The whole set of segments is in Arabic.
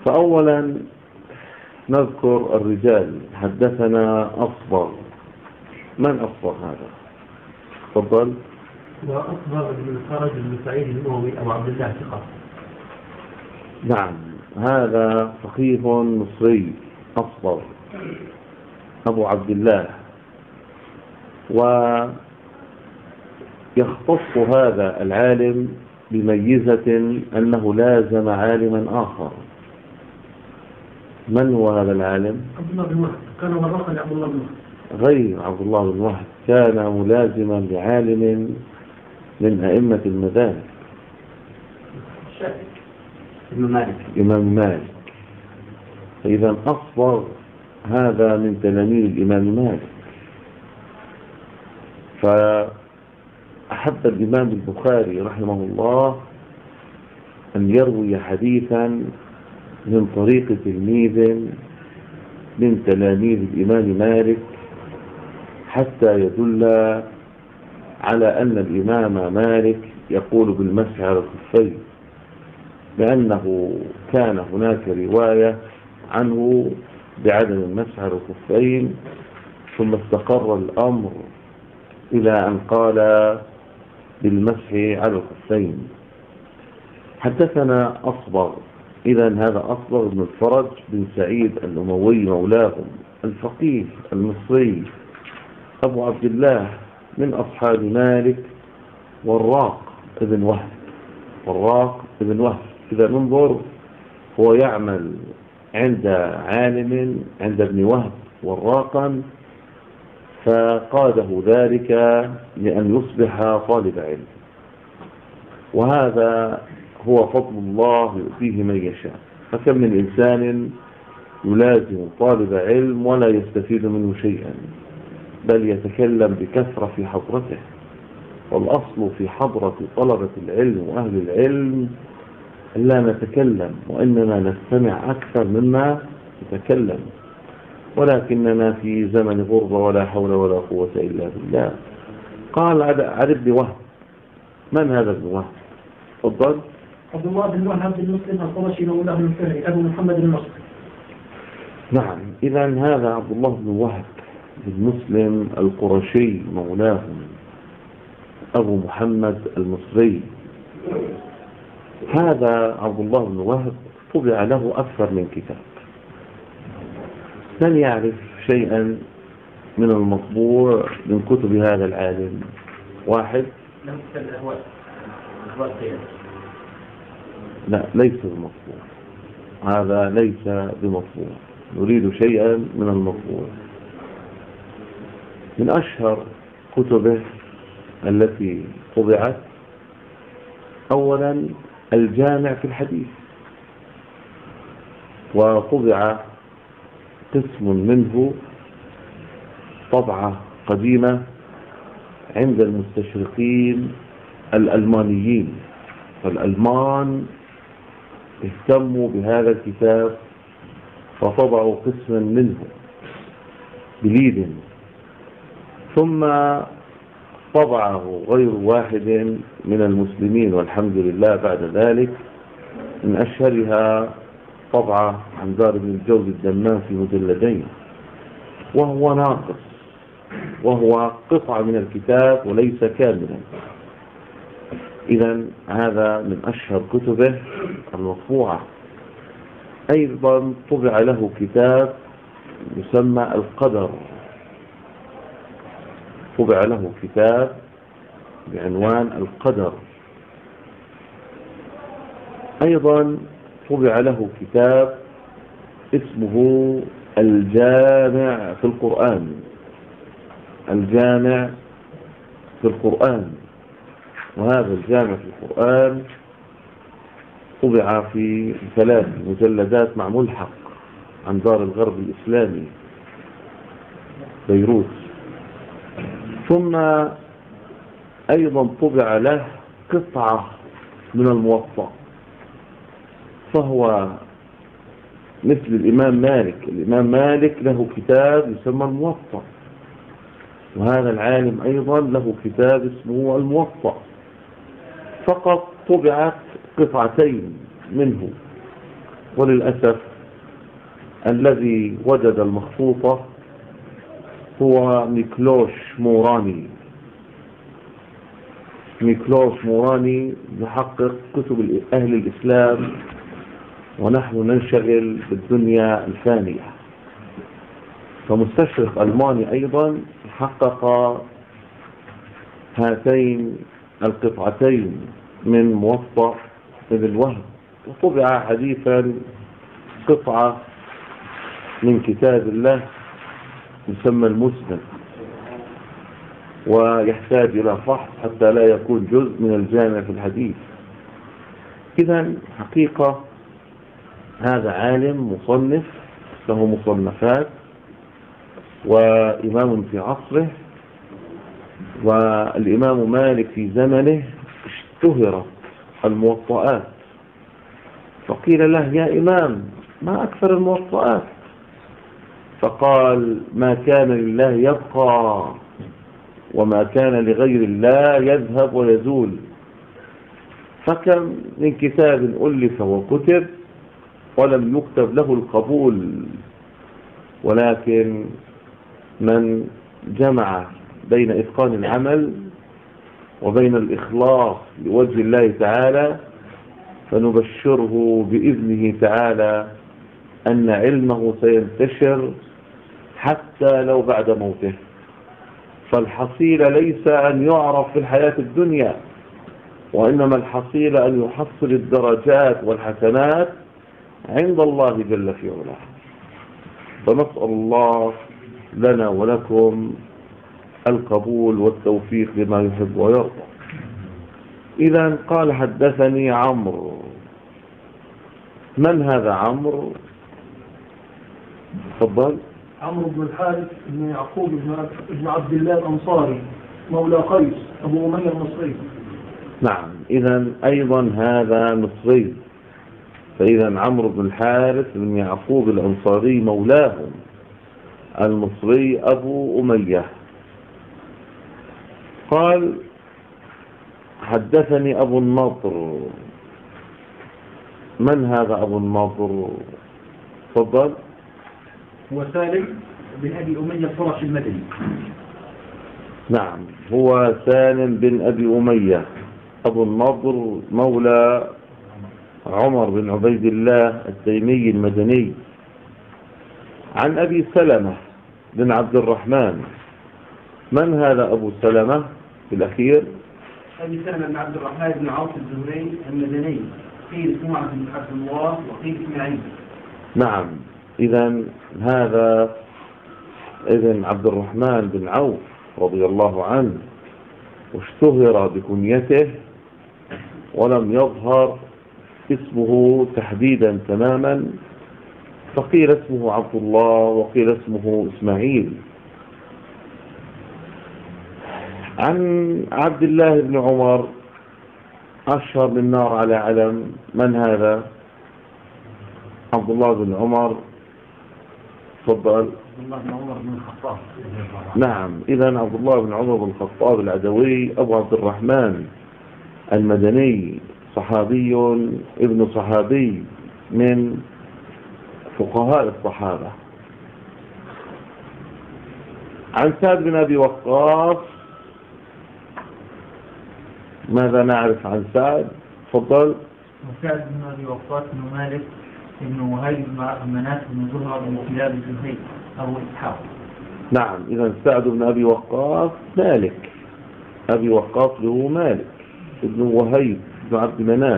فأولا نذكر الرجال. حدثنا أصبغ. من أصبغ هذا؟ تفضل. وأصبغ بن الفرج بن سعيد الأموي أبو عبد الله ثقة. نعم، هذا فقيه مصري أصبغ أبو عبد الله. ويختص هذا العالم بميزة أنه لازم عالما آخر. من هو هذا العالم؟ عبد الله بن وهب. كان ورقا لعبد الله بن وهب. غير عبد الله بن وهب، كان ملازما لعالم من أئمة المذاهب، إمام مالك. فإذا أصبغ هذا من تلاميذ الإمام مالك. فأحب الإمام البخاري رحمه الله أن يروي حديثا من طريق تلميذ من تلاميذ الإمام مالك، حتى يدل على أن الإمام مالك يقول بالمسح على الخفين، لأنه كان هناك رواية عنه بعدم المسح على الخفين، ثم استقر الأمر إلى أن قال بالمسح على الخفين. حدثنا أصبغ. إذن هذا أصبغ بن الفرج بن سعيد الأموي مولاهم، الفقيه المصري أبو عبد الله، من أصحاب مالك، وراق ابن وهب. إذا ننظر، هو يعمل عند عالم، عند ابن وهب وراقا، فقاده ذلك لأن يصبح طالب علم. وهذا هو فضل الله يؤتيه من يشاء. فكم من إنسان يلازم طالب علم ولا يستفيد منه شيئا، بل يتكلم بكثرة في حضرته. والأصل في حضرة طلبة العلم وأهل العلم لا نتكلم، وإنما نستمع أكثر مما نتكلم. ولكننا في زمن غربة ولا حول ولا قوة إلا بالله. قال عن ابن وهب. من هذا ابن وهب؟ تفضل. عبد الله بن وهب بن مسلم القرشي مولاه الفهري أبو محمد المصري. نعم، إذا هذا عبد الله بن وهب بن مسلم القرشي مولاهم أبو محمد المصري. هذا عبد الله بن وهب طبع له أكثر من كتاب. من يعرف شيئا من المطبوع من كتب هذا العالم؟ واحد؟ لا، ليس بمطبوع. هذا ليس بمطبوع. نريد شيئا من المطبوع. من أشهر كتبه التي طبعت أولا الجامع في الحديث، وطبع قسم منه طبعة قديمة عند المستشرقين الألمانيين. فالألمان اهتموا بهذا الكتاب فطبعوا قسما منه بليد، ثم طبعه غير واحد من المسلمين والحمد لله بعد ذلك. من أشهرها طبعة عن دار ابن الجوزي الدمام في مجلدين، وهو ناقص، وهو قطعة من الكتاب وليس كاملا. إذن هذا من أشهر كتبه المطبوعة. أيضا طبع له كتاب يسمى القدر. طبع له كتاب بعنوان القدر. أيضا طبع له كتاب اسمه الجامع في القرآن. الجامع في القرآن. وهذا الجامع في القرآن طبع في 3 مجلدات مع ملحق عن دار الغرب الإسلامي بيروت. ثم أيضا طبع له قطعة من الموطأ. فهو مثل الإمام مالك. الإمام مالك له كتاب يسمى الموطأ، وهذا العالم أيضا له كتاب اسمه الموطأ. فقط طبعت قطعتين منه، وللأسف الذي وجد المخطوطة هو ميكلوش موراني. ميكلوش موراني يحقق كتب أهل الإسلام ونحن ننشغل بالدنيا الفانية. فمستشرق ألماني أيضا حقق هاتين القطعتين من موطأ ابن الوهب، وطبع حديثا قطعة من كتاب الله يسمى المسند، ويحتاج إلى فحص حتى لا يكون جزء من الجامع في الحديث. إذن حقيقة هذا عالم مصنف له مصنفات وإمام في عصره، والإمام مالك في زمنه اشتهرت الموطئات، فقيل له يا إمام ما أكثر الموطئات؟ فقال ما كان لله يبقى وما كان لغير الله يذهب ويزول. فكم من كتاب ألف وكتب ولم يكتب له القبول، ولكن من جمع بين إتقان العمل وبين الإخلاص لوجه الله تعالى فنبشره بإذنه تعالى أن علمه سينتشر حتى لو بعد موته. فالحصيلة ليس أن يعرف في الحياة الدنيا، وإنما الحصيلة أن يحصل الدرجات والحسنات عند الله جل في علاه. فنسأل الله لنا ولكم القبول والتوفيق لما يحب ويرضى. إذا قال حدثني عمرو. من هذا عمرو؟ تفضل. عمرو بن الحارث بن يعقوب بن عبد الله الأنصاري مولى قيس أبو أمية المصري. نعم، إذا أيضا هذا مصري. فإذا عمرو بن الحارث بن يعقوب الأنصاري مولاهم المصري أبو أمية. قال حدثني أبو النضر. من هذا أبو النضر؟ تفضل. هو سالم بن أبي أمية الفرش المدني. نعم، هو سالم بن أبي أمية أبو النضر مولى عمر بن عبيد الله التيمي المدني، عن أبي سلمة بن عبد الرحمن. من هذا أبو سلمة في الأخير؟ أبي سلمة بن عبد الرحمن بن عوف الزهري المدني، قيل اسمه بن عبد الله وقيل اسماعيل. نعم، إذا هذا عبد الرحمن بن عوف رضي الله عنه، واشتهر بكنيته ولم يظهر اسمه تحديدا تماما، فقيل اسمه عبد الله وقيل اسمه إسماعيل. عن عبد الله بن عمر أشهر بالنار على علم. من هذا؟ عبد الله بن عمر. تفضل. عبد الله بن عمر بن الخطاب. نعم، إذا عبد الله بن عمر بن الخطاب العدوي أبو عبد الرحمن المدني، صحابي ابن صحابي من فقهاء الصحابة. عن سعد بن أبي وقاص. ماذا نعرف عن سعد؟ تفضل. سعد بن أبي وقاص بن مالك بن وهيب بن مناف بن زهرة بن كلاب الزهري أبو إسحاق. نعم، إذا سعد بن أبي وقاص مالك. أبي وقاص له مالك ابن وهيب بن عبد مناف،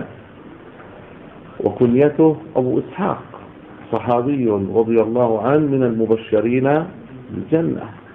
وكنيته أبو إسحاق، صحابي رضي الله عنه من المبشرين بالجنة.